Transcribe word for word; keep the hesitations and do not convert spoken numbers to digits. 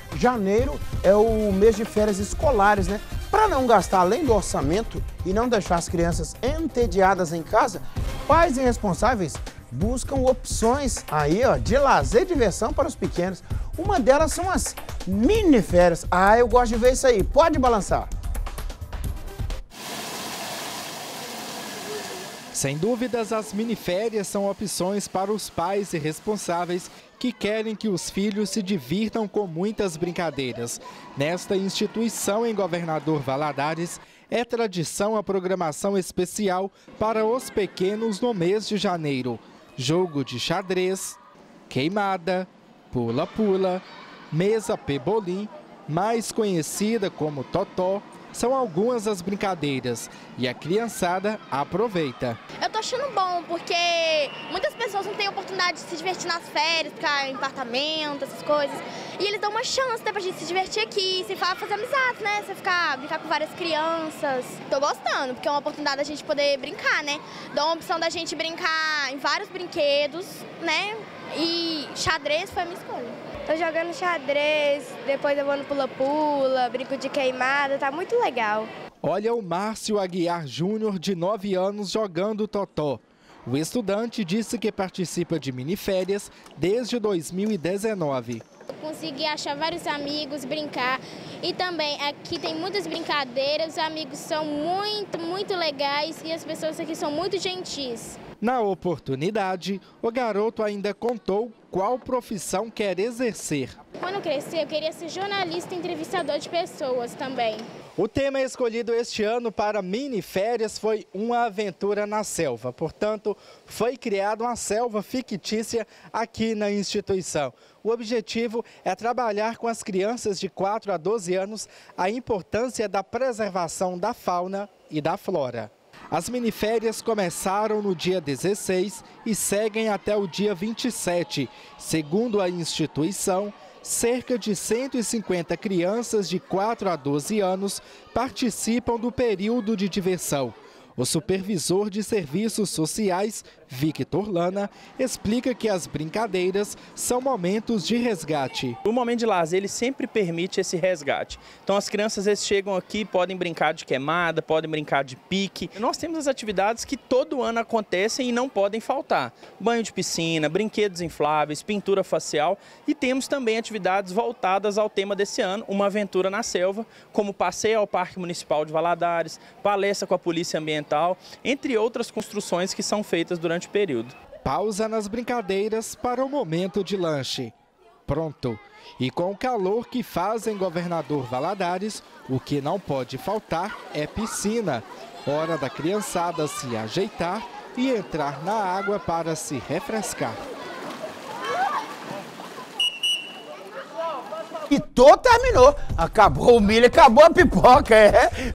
Janeiro é o mês de férias escolares, né? Para não gastar além do orçamento e não deixar as crianças entediadas em casa, pais irresponsáveis buscam opções aí, ó, de lazer e diversão para os pequenos. Uma delas são as mini férias. Ah, eu gosto de ver isso aí. Pode balançar. Sem dúvidas, as miniférias são opções para os pais irresponsáveis que querem que os filhos se divirtam com muitas brincadeiras. Nesta instituição em Governador Valadares, é tradição a programação especial para os pequenos no mês de janeiro. Jogo de xadrez, queimada, pula-pula, mesa pebolim, mais conhecida como totó, são algumas das brincadeiras e a criançada aproveita. Eu tô achando bom, porque muitas pessoas não têm oportunidade de se divertir nas férias, ficar em apartamento, essas coisas. E eles dão uma chance, né, pra gente se divertir aqui, se fazer amizades, né? Você ficar, brincar com várias crianças. Tô gostando, porque é uma oportunidade da gente poder brincar, né? Dá uma opção da gente brincar em vários brinquedos, né? E xadrez foi a minha escolha. Tô jogando xadrez, depois eu vou no pula-pula, brinco de queimada, tá muito legal. Olha o Márcio Aguiar Júnior, de nove anos, jogando totó. O estudante disse que participa de miniférias desde dois mil e dezenove. Consegui achar vários amigos, brincar. E também aqui tem muitas brincadeiras, os amigos são muito, muito legais e as pessoas aqui são muito gentis. Na oportunidade, o garoto ainda contou qual profissão quer exercer. Quando eu crescer, eu queria ser jornalista e entrevistador de pessoas também. O tema escolhido este ano para miniférias foi Uma Aventura na Selva. Portanto, foi criada uma selva fictícia aqui na instituição. O objetivo é trabalhar com as crianças de quatro a doze anos a importância da preservação da fauna e da flora. As miniférias começaram no dia dezesseis e seguem até o dia vinte e sete. Segundo a instituição, cerca de cento e cinquenta crianças de quatro a doze anos participam do período de diversão. O supervisor de serviços sociais, Victor Lana, explica que as brincadeiras são momentos de resgate. O momento de lazer, ele sempre permite esse resgate. Então as crianças às vezes chegam aqui, podem brincar de queimada, podem brincar de pique. Nós temos as atividades que todo ano acontecem e não podem faltar. Banho de piscina, brinquedos infláveis, pintura facial e temos também atividades voltadas ao tema desse ano, Uma Aventura na Selva, como passeio ao Parque Municipal de Valadares, palestra com a Polícia Ambiental, entre outras construções que são feitas durante o período. Pausa nas brincadeiras para o momento de lanche. Pronto. E com o calor que faz em Governador Valadares, o que não pode faltar é piscina. Hora da criançada se ajeitar e entrar na água para se refrescar. E tô terminou. Acabou o milho, acabou a pipoca, é.